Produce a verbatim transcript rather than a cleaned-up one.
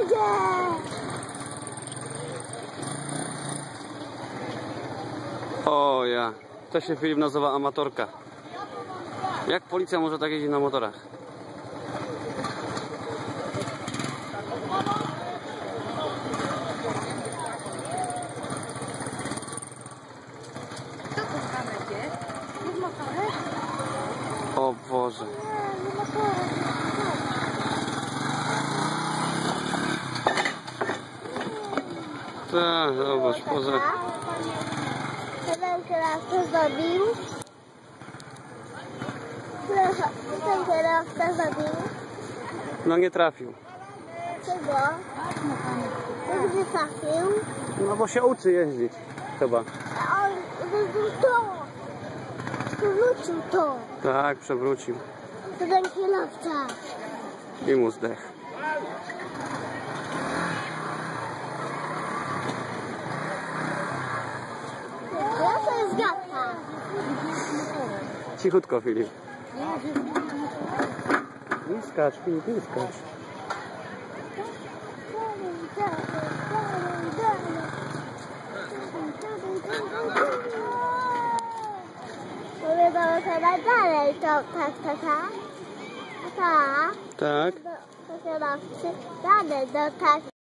O ja, to się Filip nazywa amatorka. Jak policja może tak jeździć na motorach? O Boże. Tak, zobacz, poza... Ten kierowca zrobił. Ten kierowca zrobił. No nie trafił. Czego? Gdzie trafił? No bo się uczy jeździć, chyba. A on zrobił to. Przewrócił to. Tak, przewrócił. To ten kierowca. I mu zdech. Kierowca jest gadka. Cichutko, Filip. Nie skacz, Filip, nie skacz. Mówię do teraz dalej, to tak, tak, tak. Tak. Tak. To kierowcy dalej, do tak.